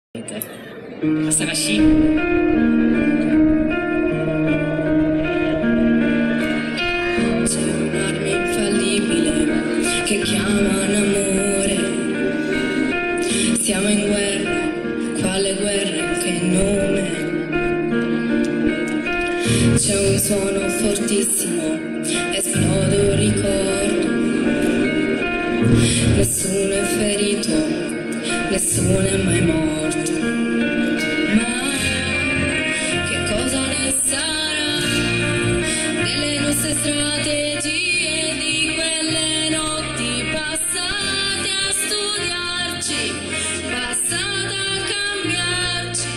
Basta cascì. C'è un'arma infallibile che chiamano amore. Siamo in guerra, quale guerra, che nome? C'è un suono fortissimo, esplode un ricordo. Nessuno è ferito, nessuno è mai morto. Ma che cosa ne sarà delle nostre strategie, di quelle notti passate a studiarci, passate a cambiarci?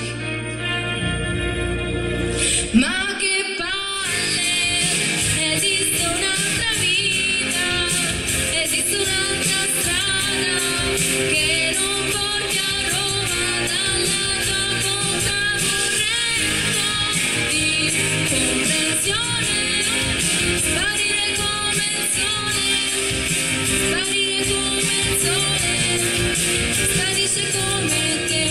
Ma che palle, esiste un'altra vita, esiste un'altra strada che non porti a Roma dalla tua bocca. Vorrei di comprensione, sparire come il sole, sparire come il sole, sparisce come te.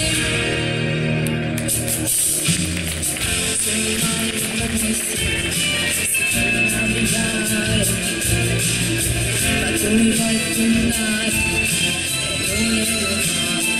Sei mai bravissimo, si può navigare, ma tu mi vuoi tunnare e non lo fai.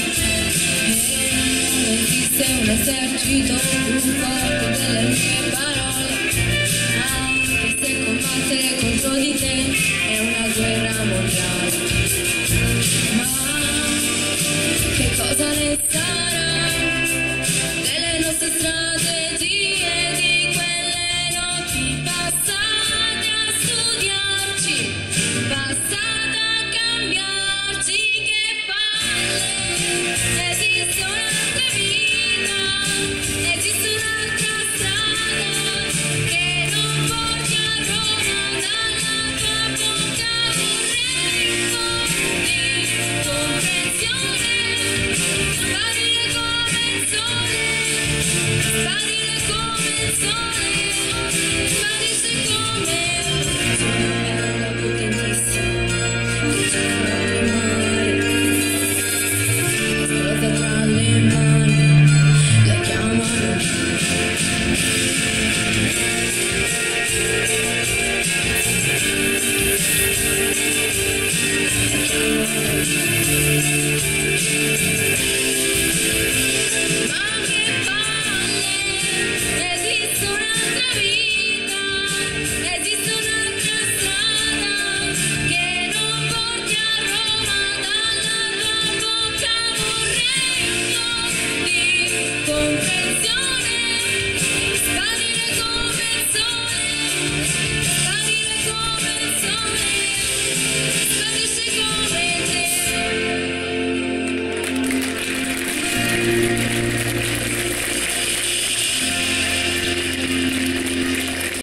Non esiste un esercito più forte delle mie parole, anche se combattere contro di te è una guerra mondiale. Ma che cosa ne sarà delle nostre strategie, di quelle notti passate a studiarci, passate a cambiarci? Che palle, esiste un'altra vita, esiste un'altra strada che non porti a Roma dalla tua bocca. Vorrei un po' di comprensione, sparire come il sole, sparire come il sole.